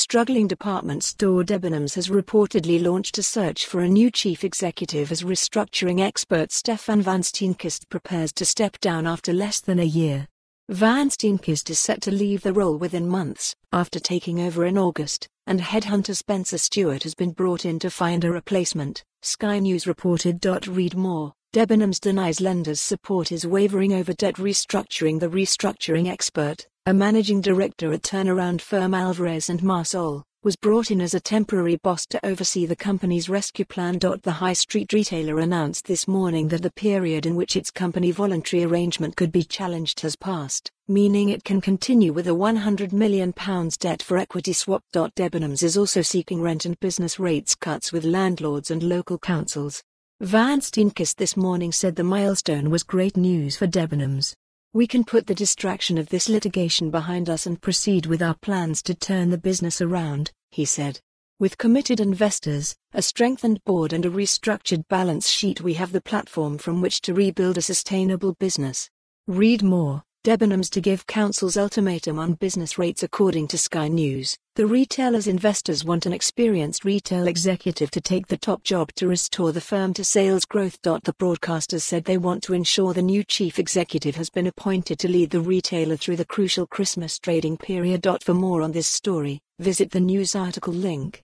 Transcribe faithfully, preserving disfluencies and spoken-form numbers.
Struggling department store Debenhams has reportedly launched a search for a new chief executive as restructuring expert Stefaan Vansteenkiste prepares to step down after less than a year. Vansteenkiste is set to leave the role within months, after taking over in August, and headhunter Spencer Stuart has been brought in to find a replacement. Sky News reported. Read more. Debenhams denies lenders support is wavering over debt. Restructuring The restructuring expert, a managing director at turnaround firm Alvarez and Marsal, was brought in as a temporary boss to oversee the company's rescue plan. The high street retailer announced this morning that the period in which its company voluntary arrangement could be challenged has passed, meaning it can continue with a one hundred million pounds debt for equity swap. Debenhams is also seeking rent and business rates cuts with landlords and local councils. Vansteenkiste this morning said the milestone was great news for Debenhams. We can put the distraction of this litigation behind us and proceed with our plans to turn the business around, he said. With committed investors, a strengthened board and a restructured balance sheet, we have the platform from which to rebuild a sustainable business. Read more. Debenhams to give council's ultimatum on business rates. According to Sky News, the retailer's investors want an experienced retail executive to take the top job to restore the firm to sales growth. The broadcasters said they want to ensure the new chief executive has been appointed to lead the retailer through the crucial Christmas trading period. For more on this story, visit the news article link.